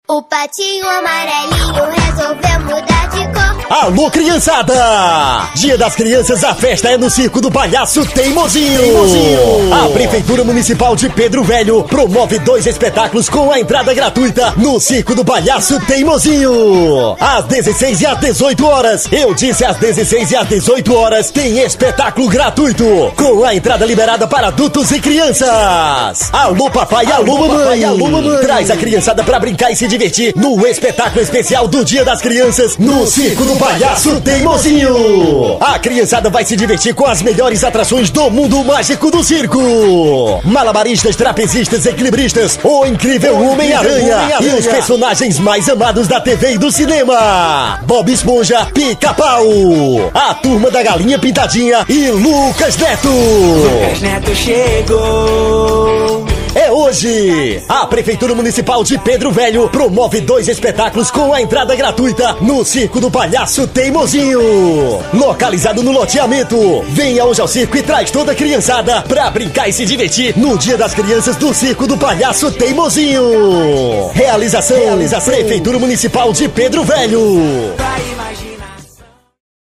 O patinho amarelinho resolveu mudar de cor. Alô, criançada! Dia das Crianças, a festa é no Circo do Palhaço Teimozinho. A Prefeitura Municipal de Pedro Velho promove 2 espetáculos com a entrada gratuita no Circo do Palhaço Teimozinho. Às 16 e às 18 horas. Eu disse às 16 e às 18 horas tem espetáculo gratuito com a entrada liberada para adultos e crianças. Alô, papai, alô, mamãe. Traz a criançada pra brincar e se divertir no espetáculo especial do Dia das Crianças no Circo do Palhaço Teimozinho. A criançada vai se divertir com as melhores atrações do mundo mágico do circo. Malabaristas, trapezistas, equilibristas, o incrível Homem-Aranha e os personagens mais amados da TV e do cinema: Bob Esponja, Pica-Pau, a Turma da Galinha Pintadinha e Lucas Neto. Lucas Neto chegou. É hoje! A Prefeitura Municipal de Pedro Velho promove 2 espetáculos com a entrada gratuita no Circo do Palhaço Teimozinho. Localizado no loteamento. Venha hoje ao circo e traz toda a criançada pra brincar e se divertir no Dia das Crianças do Circo do Palhaço Teimozinho. Realização Prefeitura Municipal de Pedro Velho.